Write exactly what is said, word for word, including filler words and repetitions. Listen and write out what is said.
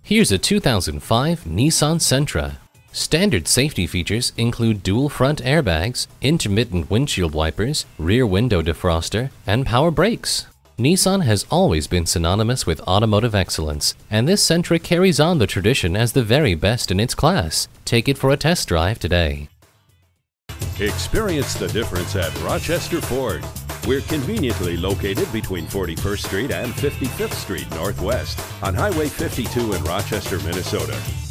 Here's a two thousand five Nissan Sentra. Standard safety features include dual front airbags, intermittent windshield wipers, rear window defroster, and power brakes. Nissan has always been synonymous with automotive excellence, and this Sentra carries on the tradition as the very best in its class. Take it for a test drive today. Experience the difference at Rochester Ford. We're conveniently located between forty-first Street and fifty-fifth Street Northwest on Highway fifty-two in Rochester, Minnesota.